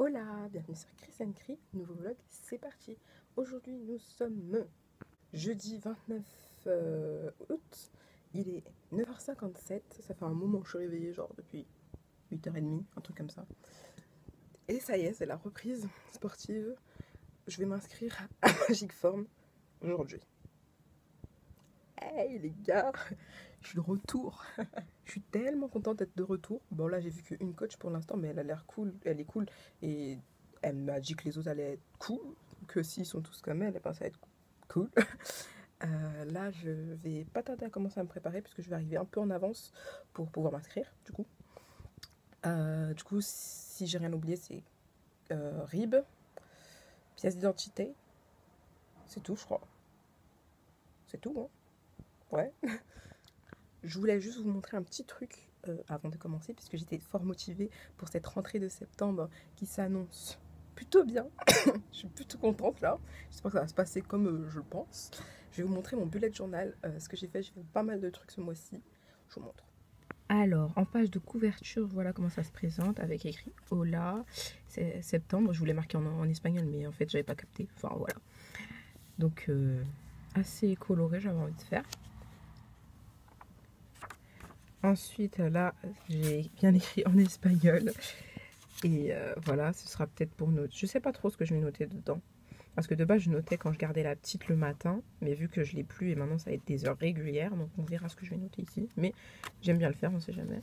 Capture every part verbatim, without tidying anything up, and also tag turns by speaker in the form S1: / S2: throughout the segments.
S1: Hola, bienvenue sur Chris and Cri, nouveau vlog, c'est parti. Aujourd'hui nous sommes jeudi vingt-neuf euh, août, il est neuf heures cinquante-sept, ça fait un moment que je suis réveillée, genre depuis huit heures trente, un truc comme ça. Et ça y est, c'est la reprise sportive, je vais m'inscrire à Magic Form aujourd'hui. Hey les gars, je suis de retour. Je suis tellement contente d'être de retour. Bon là j'ai vu qu'une coach pour l'instant, mais elle a l'air cool, elle est cool. Et elle m'a dit que les autres allaient être cool, que s'ils sont tous comme elle, ça va être cool. Euh, là je vais pas tarder à commencer à me préparer puisque je vais arriver un peu en avance pour pouvoir m'inscrire du coup. Euh, du coup si j'ai rien oublié c'est euh, R I B, pièce d'identité, c'est tout je crois. C'est tout hein. Ouais. Je voulais juste vous montrer un petit truc euh, avant de commencer, puisque j'étais fort motivée pour cette rentrée de septembre qui s'annonce plutôt bien. Je suis plutôt contente là. J'espère que ça va se passer comme euh, je le pense. Je vais vous montrer mon bullet journal, euh, ce que j'ai fait. J'ai fait pas mal de trucs ce mois-ci. Je vous montre. Alors, en page de couverture, voilà comment ça se présente avec écrit Hola, c'est septembre. Je voulais marquer en, en espagnol, mais en fait, j'avais pas capté. Enfin, voilà. Donc, euh, assez coloré, j'avais envie de faire. Ensuite, là, j'ai bien écrit en espagnol. Et euh, voilà, ce sera peut-être pour noter. Je sais pas trop ce que je vais noter dedans. Parce que de base, je notais quand je gardais la petite le matin. Mais vu que je l'ai plus et maintenant, ça va être des heures régulières. Donc, on verra ce que je vais noter ici. Mais j'aime bien le faire, on sait jamais.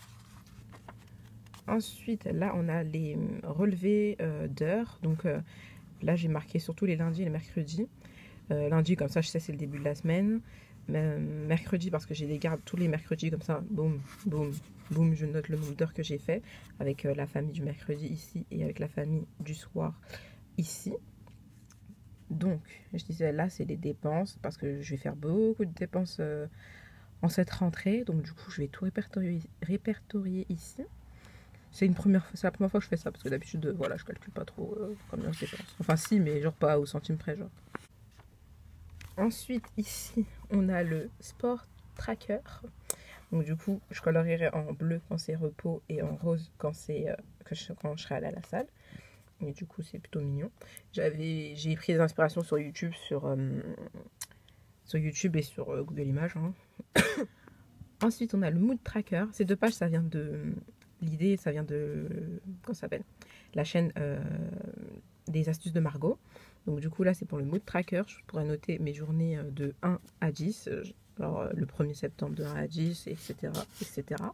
S1: Ensuite, là, on a les relevés euh, d'heures. Donc, euh, là, j'ai marqué surtout les lundis et les mercredis. Euh, lundi, comme ça, je sais c'est le début de la semaine. Mercredi parce que j'ai des gardes tous les mercredis comme ça, boum, boum, boum, je note le nombre d'heures que j'ai fait avec euh, la famille du mercredi ici et avec la famille du soir ici. Donc, je disais là, c'est les dépenses parce que je vais faire beaucoup de dépenses euh, en cette rentrée. Donc, du coup, je vais tout répertorier, répertorier ici. C'est une première fois, c'est la première fois que je fais ça parce que d'habitude, voilà, je calcule pas trop euh, combien je dépense. Enfin, si, mais genre pas au centime près, genre. Ensuite, ici, on a le Sport Tracker. Donc, du coup, je colorierai en bleu quand c'est repos et en rose quand, c'est, euh, je, quand je serai allée à la salle. Et du coup, c'est plutôt mignon. J'avais, j'ai pris des inspirations sur YouTube, sur, euh, sur YouTube et sur euh, Google Images. Hein. Ensuite, on a le Mood Tracker. Ces deux pages, ça vient de... L'idée, ça vient de... Comment ça s'appelle ? La chaîne euh, des astuces de Margot. Donc du coup là c'est pour le mood tracker, je pourrais noter mes journées de un à dix, alors le premier septembre de un à dix, et cetera et cetera.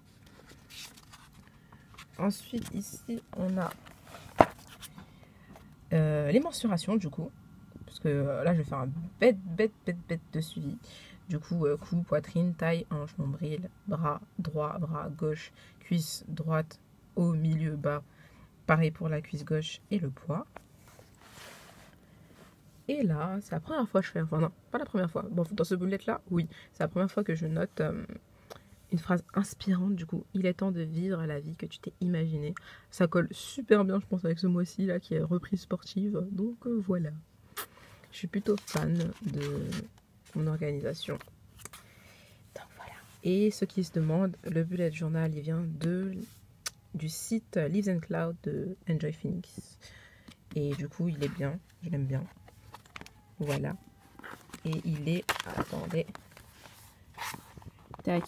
S1: Ensuite ici on a euh, les mensurations du coup, parce que euh, là je vais faire un bête bête bête bête de suivi. Du coup euh, cou, poitrine, taille, hanche, nombril, bras droit, bras gauche, cuisse droite, haut, milieu, bas. Pareil pour la cuisse gauche et le poids. Et là, c'est la première fois que je fais, enfin non, pas la première fois, bon, dans ce bullet là, oui, c'est la première fois que je note euh, une phrase inspirante du coup, il est temps de vivre la vie que tu t'es imaginée. Ça colle super bien je pense avec ce mois-ci là qui est reprise sportive, donc euh, voilà. Je suis plutôt fan de mon organisation. Donc voilà. Et ceux qui se demandent, le bullet journal il vient de, du site Leaves and Cloud de Enjoy Phoenix. Et du coup il est bien, je l'aime bien. Voilà. Et il est... Attendez. Tac.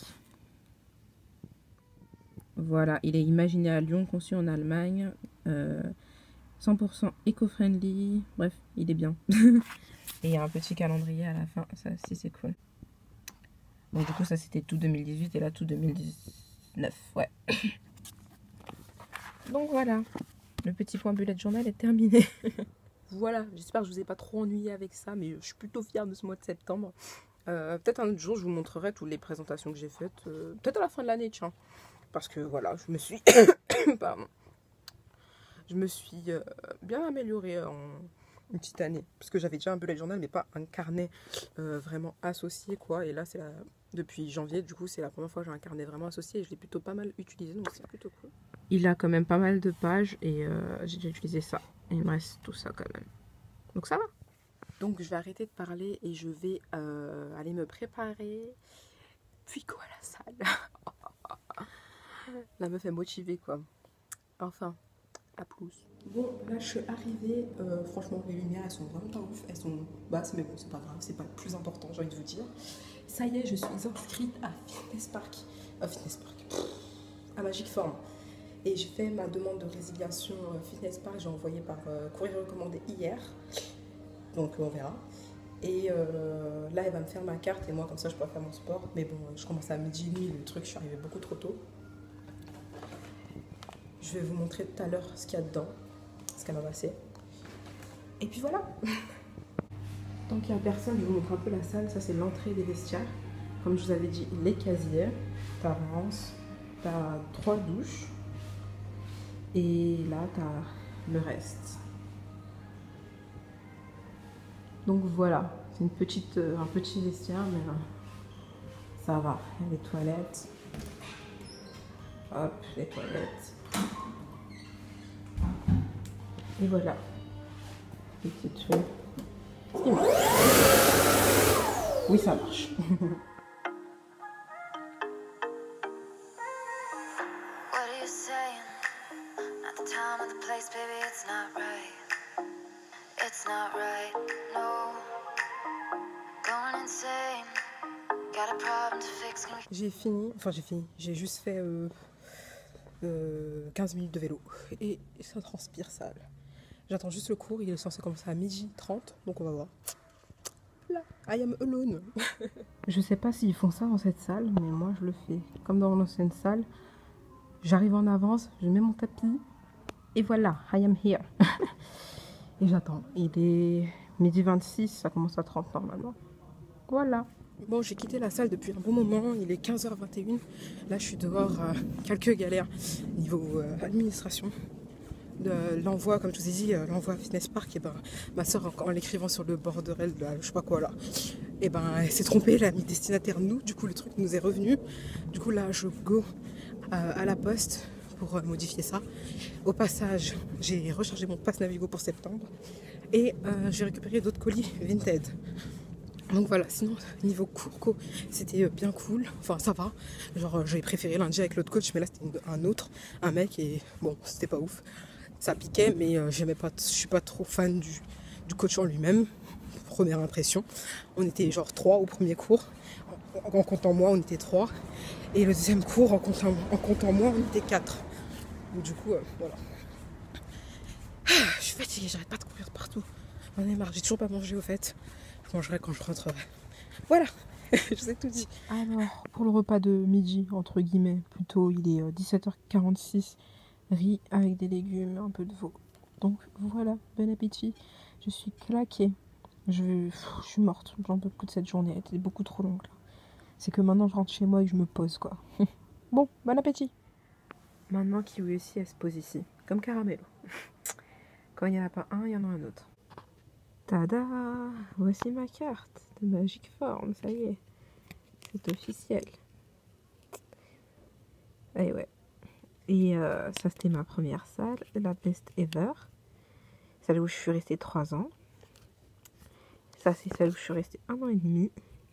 S1: Voilà. Il est imaginé à Lyon, conçu en Allemagne. Euh, cent pour cent éco-friendly. Bref, il est bien. Et il y a un petit calendrier à la fin. Ça aussi, c'est cool. Donc du coup, ça, c'était tout deux mille dix-huit. Et là, tout deux mille dix-neuf. Ouais. Donc voilà. Le petit point bullet journal est terminé. Voilà, j'espère que je vous ai pas trop ennuyé avec ça, mais je suis plutôt fière de ce mois de septembre. Euh, peut-être un autre jour, je vous montrerai toutes les présentations que j'ai faites. Euh, peut-être à la fin de l'année, tiens. Parce que voilà, je me suis... Pardon. Je me suis euh, bien améliorée en une petite année. Parce que j'avais déjà un bullet journal, mais pas un carnet euh, vraiment associé, quoi. Et là, c'est la... depuis janvier, du coup, c'est la première fois que j'ai un carnet vraiment associé. Et je l'ai plutôt pas mal utilisé, donc c'est plutôt cool. Il a quand même pas mal de pages et euh, j'ai déjà utilisé ça. Et il me reste tout ça quand même. Donc ça va. Donc je vais arrêter de parler et je vais euh, aller me préparer. Puis quoi à la salle. La meuf est motivée quoi. Enfin,
S2: À plus. Bon, là je suis arrivée, euh, franchement les lumières elles sont vraiment pas ouf, elles sont basses mais bon c'est pas grave, c'est pas le plus important j'ai envie de vous dire. Ça y est, je suis inscrite à Fitness Park, à Fitness Park, pff, à Magic Form. Et j'ai fait ma demande de résiliation euh, Fitness Park, j'ai envoyé par euh, courrier recommandé hier, donc on verra. Et euh, là elle va me faire ma carte et moi comme ça je pourrai faire mon sport. Mais bon, je commence à midi et demi le truc, je suis arrivée beaucoup trop tôt. Je vais vous montrer tout à l'heure ce qu'il y a dedans, ce qu'elle m'a passé. Et puis voilà. Tant qu'il n'y a personne, je vous montre un peu la salle. Ça, c'est l'entrée des vestiaires. Comme je vous avais dit, les casiers. T'as Rance, t'as trois douches. Et là, t'as le reste. Donc voilà, c'est une petite, euh, un petit vestiaire, mais euh, ça va. Il y a les toilettes. Hop, les toilettes. Et voilà. Petite chose. Oui, ça marche. What are you saying? At the time and the place, baby, it's not right. It's not right, no. Going insane. Got a problem to fix. J'ai fini, enfin j'ai fini, j'ai juste fait euh, euh, quinze minutes de vélo et ça transpire sale. J'attends juste le cours, il est censé commencer à midi trente, donc on va voir. Là, I am alone. Je sais pas s'ils font ça dans cette salle, mais moi je le fais. Comme dans l'ancienne salle, j'arrive en avance, je mets mon tapis et voilà, I am here. Et j'attends. Il est midi vingt-six, ça commence à trente normalement. Voilà. Bon, j'ai quitté la salle depuis un bon moment, il est quinze heures vingt et une. Là, je suis dehors, euh, quelques galères niveau euh, administration. De l'envoi, comme je vous ai dit, euh, l'envoi à Fitness Park, et ben, ma soeur, en, en l'écrivant sur le borderel, là, je sais pas quoi là, et ben, elle s'est trompée, elle a mis destinataire nous, du coup le truc nous est revenu. Du coup là, je go euh, à la poste pour euh, modifier ça. Au passage, j'ai rechargé mon pass Navigo pour septembre et euh, j'ai récupéré d'autres colis Vinted. Donc voilà, sinon niveau cours, c'était bien cool, enfin ça va, genre j'avais préféré lundi avec l'autre coach, mais là c'était un autre, un mec, et bon c'était pas ouf, ça piquait, mais euh, j'aimais pas, je suis pas trop fan du, du coach en lui-même, première impression. On était genre trois au premier cours, en, en comptant moi on était trois, et le deuxième cours en comptant, en comptant moi on était quatre, donc du coup euh, voilà. Ah, je suis fatiguée, j'arrête pas de courir partout, j'en ai marre, j'ai toujours pas mangé au fait. Je mangerai quand je rentrerai. Voilà, je vous ai tout dit. Alors, pour le repas de midi, entre guillemets, plutôt, il est dix-sept heures quarante-six, riz avec des légumes, un peu de veau. Donc voilà, bon appétit. Je suis claquée. Je, je suis morte, j'en peux plus de cette journée, elle était beaucoup trop longue. C'est que maintenant je rentre chez moi et je me pose, quoi. Bon, bon appétit. Maintenant Kiwi aussi, elle se pose ici, comme Caramello. Quand il n'y en a pas un, il y en a un autre. Tada! Voici ma carte de Magic Form, ça y est, c'est officiel. Et ouais. Et euh, ça c'était ma première salle, la best ever. Celle où je suis restée trois ans. Ça c'est celle où je suis restée un an et demi.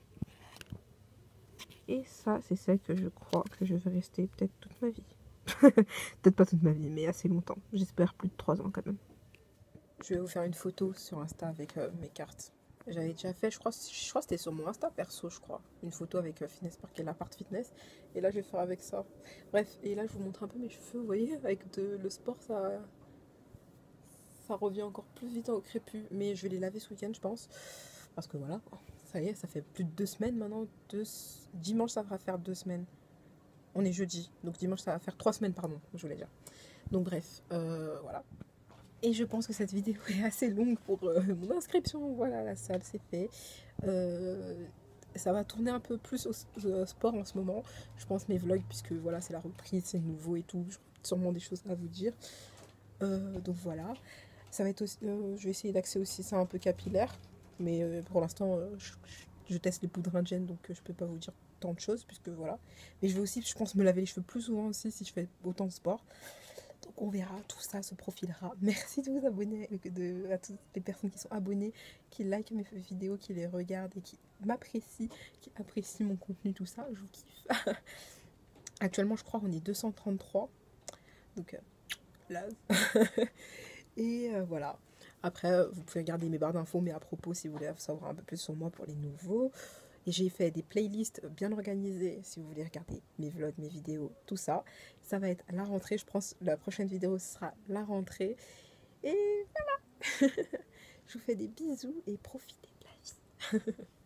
S2: Et ça c'est celle que je crois que je vais rester peut-être toute ma vie. Peut-être pas toute ma vie, mais assez longtemps. J'espère plus de trois ans quand même. Je vais vous faire une photo sur Insta avec euh, mes cartes. J'avais déjà fait, je crois, je crois que c'était sur mon Insta perso, je crois. Une photo avec euh, Fitness Park et l'appart fitness. Et là, je vais faire avec ça. Bref, et là, je vous montre un peu mes cheveux. Vous voyez, avec de, le sport, ça, ça revient encore plus vite au crépus. Mais je vais les laver ce week-end, je pense. Parce que voilà, ça y est, ça fait plus de deux semaines maintenant. Deux... Dimanche, ça va faire deux semaines. On est jeudi, donc dimanche, ça va faire trois semaines, pardon, je voulais dire. Donc bref, euh, voilà. Et je pense que cette vidéo est assez longue pour euh, mon inscription. Voilà, la salle c'est fait. Euh, ça va tourner un peu plus au, au sport en ce moment. Je pense mes vlogs, puisque voilà, c'est la reprise, c'est nouveau et tout. J'aurai sûrement des choses à vous dire. Euh, donc voilà. Ça va être aussi, euh, je vais essayer d'axer aussi ça un peu capillaire. Mais euh, pour l'instant, euh, je, je teste les poudres indiennes, donc euh, je peux pas vous dire tant de choses, puisque voilà. Mais je vais aussi, je pense, me laver les cheveux plus souvent aussi si je fais autant de sport. Donc on verra, tout ça se profilera. Merci de vous abonner, de, à toutes les personnes qui sont abonnées, qui likent mes vidéos, qui les regardent et qui m'apprécient, qui apprécient mon contenu, tout ça. Je vous kiffe. Actuellement, je crois qu'on est deux cent trente-trois. Donc, euh,
S3: blaze. Et euh, voilà. Après, vous pouvez regarder mes barres d'infos, mais à propos, si vous voulez savoir un peu plus sur moi pour les nouveaux. Et j'ai fait des playlists bien organisées, si vous voulez regarder mes vlogs, mes vidéos, tout ça. Ça va être la rentrée, je pense. La prochaine vidéo sera la rentrée. Et voilà. Je vous fais des bisous et profitez de la vie.